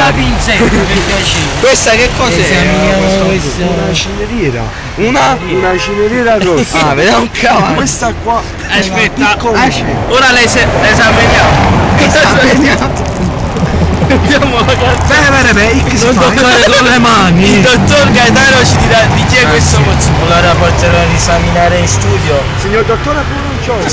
la pinzetta per piacere. Questa che cos'è? Una cineriera. Una cineriera rossa. Ah, vediamo un cavallo. Questa qua. Aspetta, ora l'esaminiamo. Vediamo la carta. Non toccare con le mani. Il dottor Gaetano ci dirà di chi è questo mozzone. Allora porterò ad esaminare in studio. Signor dottore, buongiorno.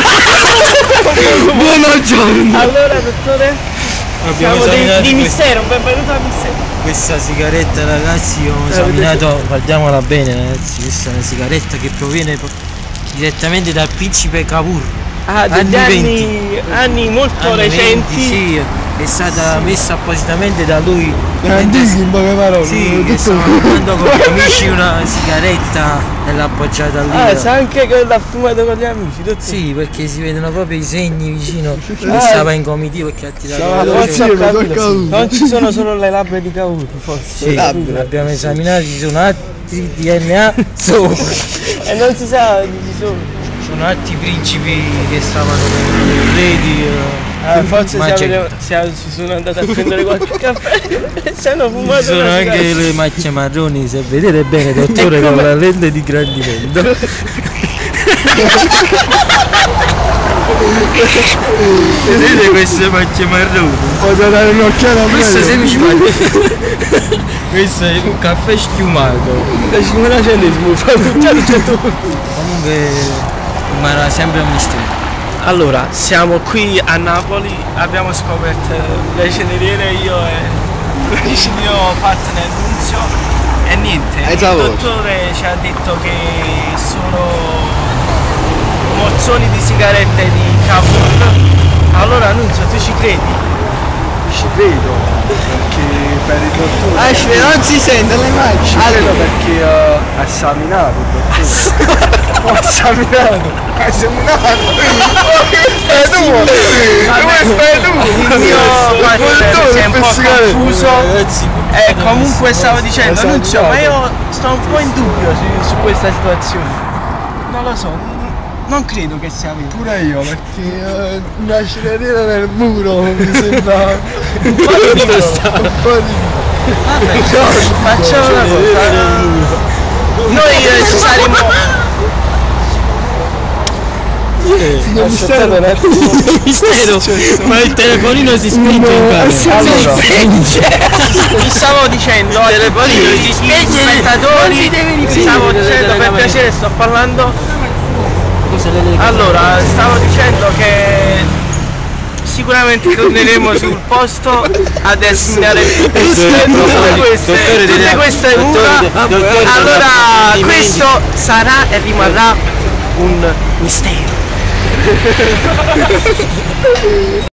Buongiorno. Allora, dottore? Abbiamo Siamo di mistero, benvenuto al mistero. Questa sigaretta, ragazzi, ho esaminato, guardiamola bene, ragazzi. Questa è una sigaretta che proviene direttamente dal principe Cavour. Ah, degli anni molto anni recenti. 20, sì, è stata messa appositamente da lui. In poche parole. Sì, che stava fumando con gli amici una sigaretta e l'ha appoggiata lì. Ah, sa anche che l'ha fumato con gli amici, dottore? Sì, perché si vedono proprio i segni vicino. Lui stava in comitiva perché ha tirato la Forse ho capito. Non ci sono solo le labbra di Cavour, forse. Sì, abbiamo esaminato, ci sono altri DNA E non si sa chi ci sono. sono altri principi che stavano con reti. Forse si sono andati a prendere qualche caffè e si hanno fumato. Ci sono anche le macchie marroni, se vedete bene, dottore, con la lente di ingrandimento. Vedete queste macchie marroni? Posso dare un'occhiata a me? Questo se mi ci questo è un caffè schiumato. Da 50 centesimi fa buttare 100 euro. Comunque rimarrà sempre un mistero. Allora, siamo qui a Napoli, abbiamo scoperto le ceneriere, io e il mio partner Nunzio, e niente, il dottore ci ha detto che sono mozzoni di sigarette di Cavour. Allora Nunzio, tu ci credi? Ci credo, perché per il dottore... non si sente le mani! Ci credo perché ha esaminato il dottore. Ho esaminato! Stai tu! Il mio partner si è un po' confuso e comunque stavo dicendo Nunzio, ma io sto un po' in dubbio su questa situazione. Non lo so. Non credo che sia vero. Pure io, perché una cineriera nel muro mi sembra un po' di Vabbè, facciamo una cosa. Noi saremo. Signor Mistero, un attimo. Mistero, ma il telefonino si spinge in camera. Si spinge. Vi stavo dicendo, gli spettatori, vi stavo dicendo, per piacere sto parlando. Allora, stavo dicendo che sicuramente torneremo sul posto ad esaminare tutte queste mura. Allora, questo sarà e rimarrà un mistero.